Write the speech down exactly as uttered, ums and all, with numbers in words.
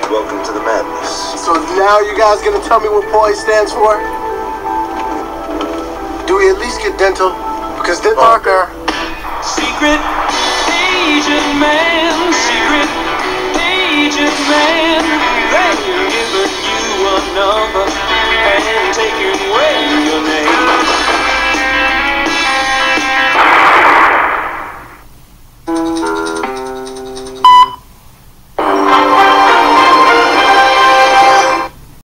Welcome to the madness. So now you guys gonna tell me what P O I stands for? Do we at least get dental? Because the Parker. Secret agent man, secret agent man. Hey.